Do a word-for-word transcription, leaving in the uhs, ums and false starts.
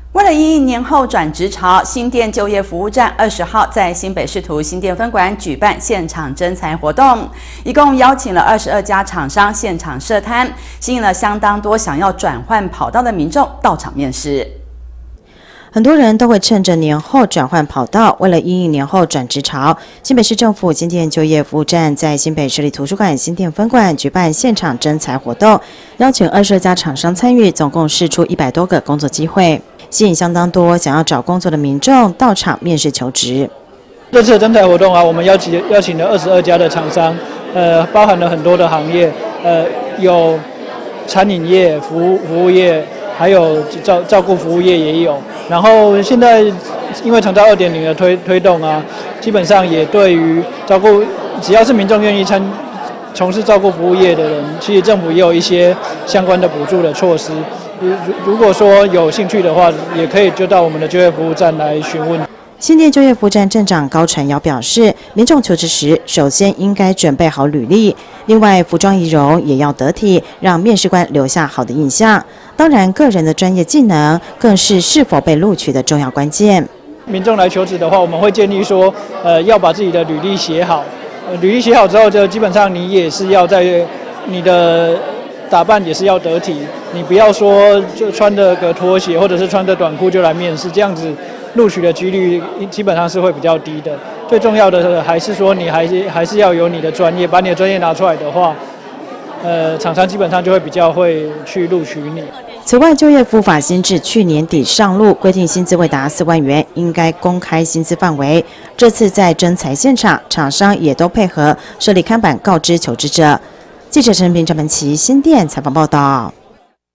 为了因应年后转职潮，新店就业服务站二十号在新北市图新店分馆举办现场征才活动，一共邀请了二十二家厂商现场设摊，吸引了相当多想要转换跑道的民众到场面试。 很多人都会趁着年后转换跑道，为了因应年后转职潮，新北市政府新店就业服务站在新北市立图书馆新店分馆举办现场征才活动，邀请二十二家厂商参与，总共释出一百多个工作机会，吸引相当多想要找工作的民众到场面试求职。 这次的征才活动啊，我们邀请邀请了二十二家的厂商，呃，包含了很多的行业，呃，有餐饮业、服务服务业，还有照照顾服务业也有。然后现在因为长照 二点零 的推推动啊，基本上也对于照顾，只要是民众愿意参从事照顾服务业的人，其实政府也有一些相关的补助的措施。如如果说有兴趣的话，也可以就到我们的就业服务站来询问。 新店就业服务站站长高传尧表示，民众求职时，首先应该准备好履历，另外服装仪容也要得体，让面试官留下好的印象。当然，个人的专业技能更是是否被录取的重要关键。 民众来求职的话，我们会建议说，呃，要把自己的履历写好。呃，履历写好之后，就基本上你也是要在你的打扮也是要得体，你不要说就穿着个拖鞋或者是穿着短裤就来面试，这样子录取的几率基本上是会比较低的。最重要的还是说，你还是还是要有你的专业，把你的专业拿出来的话，呃，厂商基本上就会比较会去录取你。 此外，就业服务法新制去年底上路，规定薪资未达四万元应该公开薪资范围。这次在征才现场，厂商也都配合设立看板告知求职者。记者陈平、张文琪新店采访报道。